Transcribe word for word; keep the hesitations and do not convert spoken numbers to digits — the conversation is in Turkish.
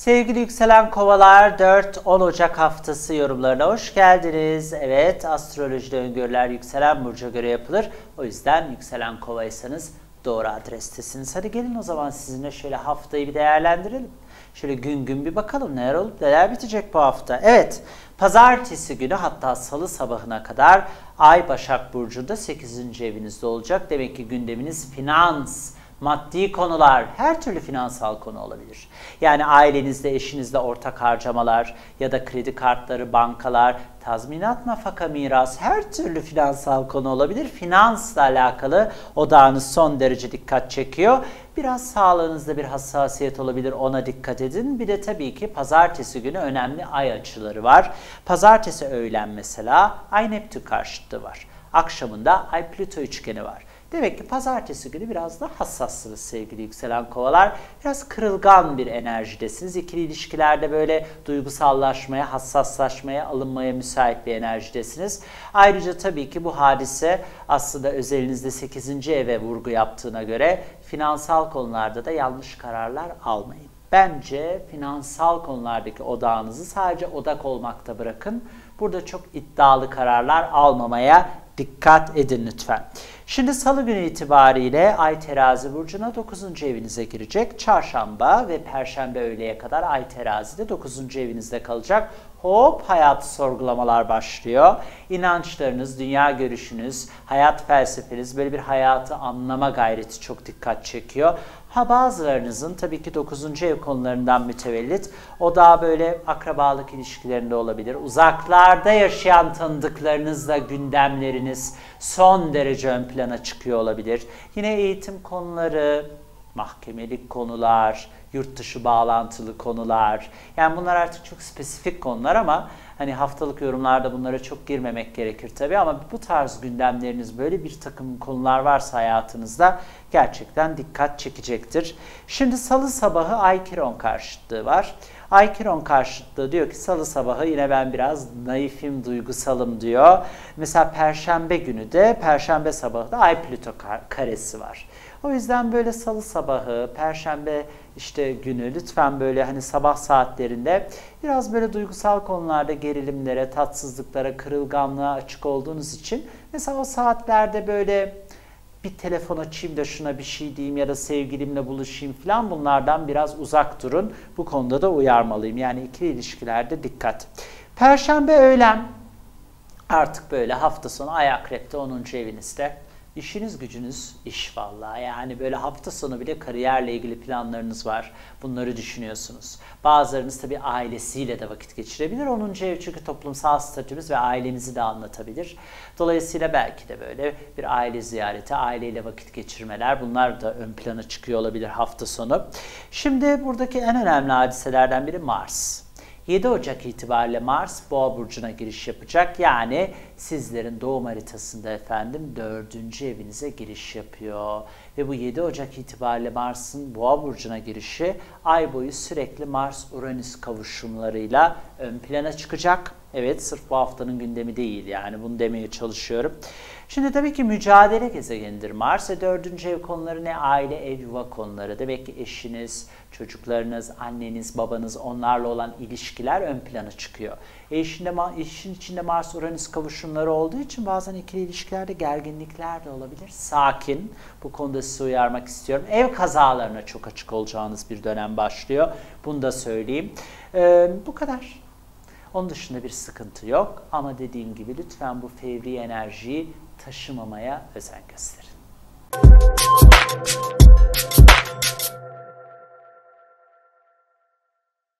Sevgili yükselen kovalar, dört on Ocak haftası yorumlarına hoş geldiniz. Evet, astrolojide öngörüler yükselen burca göre yapılır. O yüzden yükselen kovaysanız doğru adrestesiniz. Hadi gelin o zaman sizinle şöyle haftayı bir değerlendirelim. Şöyle gün gün bir bakalım neler olup neler bitecek bu hafta. Evet, pazartesi günü hatta salı sabahına kadar Ay Başak Burcu'nda sekizinci evinizde olacak. Demek ki gündeminiz finans, maddi konular, her türlü finansal konu olabilir. Yani ailenizde, eşinizle ortak harcamalar ya da kredi kartları, bankalar, tazminat, nafaka, miras, her türlü finansal konu olabilir. Finansla alakalı odağınız son derece dikkat çekiyor. Biraz sağlığınızda bir hassasiyet olabilir, ona dikkat edin. Bir de tabii ki pazartesi günü önemli ay açıları var. Pazartesi öğlen mesela Ay Neptün karşıtlığı var. Akşamında Ay Plüto üçgeni var. Demek ki pazartesi günü biraz da hassassınız sevgili yükselen kovalar. Biraz kırılgan bir enerjidesiniz. İkili ilişkilerde böyle duygusallaşmaya, hassaslaşmaya, alınmaya müsait bir enerjidesiniz. Ayrıca tabii ki bu hadise aslında özelinizde sekizinci eve vurgu yaptığına göre finansal konularda da yanlış kararlar almayın. Bence finansal konulardaki odağınızı sadece odak olmakta bırakın. Burada çok iddialı kararlar almamaya dikkat edin lütfen. Şimdi salı günü itibariyle Ay Terazi Burcu'na dokuzuncu evinize girecek. Çarşamba ve Perşembe öğleye kadar Ay Terazi'de dokuzuncu evinizde kalacak. Hop, hayatı sorgulamalar başlıyor. İnançlarınız, dünya görüşünüz, hayat felsefeniz, böyle bir hayatı anlama gayreti çok dikkat çekiyor. Ha bazılarınızın tabii ki dokuzuncu ev konularından mütevellit, o daha böyle akrabalık ilişkilerinde olabilir. Uzaklarda yaşayan tanıdıklarınızla gündemleriniz son derece ön plana çıkıyor olabilir. Yine eğitim konuları, mahkemelik konular, yurt dışı bağlantılı konular. Yani bunlar artık çok spesifik konular ama hani haftalık yorumlarda bunlara çok girmemek gerekir tabii. Ama bu tarz gündemleriniz, böyle bir takım konular varsa hayatınızda gerçekten dikkat çekecektir. Şimdi salı sabahı Ay Kiron karşıtlığı var. Ay Kiron karşıtlığı diyor ki salı sabahı yine ben biraz naifim, duygusalım diyor. Mesela Perşembe günü de, Perşembe sabahı da Ay Plüto karesi var. O yüzden böyle salı sabahı, Perşembe işte günü lütfen böyle hani sabah saatlerinde biraz böyle duygusal konularda gerilimlere, tatsızlıklara, kırılganlığa açık olduğunuz için mesela o saatlerde böyle bir telefon açayım da şuna bir şey diyeyim ya da sevgilimle buluşayım falan, bunlardan biraz uzak durun. Bu konuda da uyarmalıyım. Yani ikili ilişkilerde dikkat. Perşembe öğlen artık böyle hafta sonu Ay Akrep'te onuncu evinizde. İşiniz gücünüz iş vallahi, yani böyle hafta sonu bile kariyerle ilgili planlarınız var. Bunları düşünüyorsunuz. Bazılarınız tabii ailesiyle de vakit geçirebilir. onuncu ev çünkü toplumsal statümüz ve ailemizi de anlatabilir. Dolayısıyla belki de böyle bir aile ziyareti, aileyle vakit geçirmeler, bunlar da ön plana çıkıyor olabilir hafta sonu. Şimdi buradaki en önemli hadiselerden biri Mars. yedi Ocak itibariyle Mars Boğa burcuna giriş yapacak. Yani sizlerin doğum haritasında efendim dördüncü evinize giriş yapıyor. Ve bu yedi Ocak itibariyle Mars'ın Boğa burcuna girişi ay boyu sürekli Mars-Uranüs kavuşumlarıyla ön plana çıkacak. Evet, sırf bu haftanın gündemi değil, yani bunu demeye çalışıyorum. Şimdi tabii ki mücadele gezegenidir Mars ve dördüncü ev konuları ne? Aile, ev, yuva konuları. Demek ki eşiniz, çocuklarınız, anneniz, babanız, onlarla olan ilişkiler ön plana çıkıyor. E işinde, işin içinde Mars-Uranüs kavuşumları olduğu için bazen ikili ilişkilerde gerginlikler de olabilir. Sakin. Bu konuda sizi uyarmak istiyorum. Ev kazalarına çok açık olacağınız bir dönem başlıyor. Bunu da söyleyeyim. Ee, bu kadar. Onun dışında bir sıkıntı yok. Ama dediğim gibi lütfen bu fevri enerjiyi taşımamaya özen gösterin.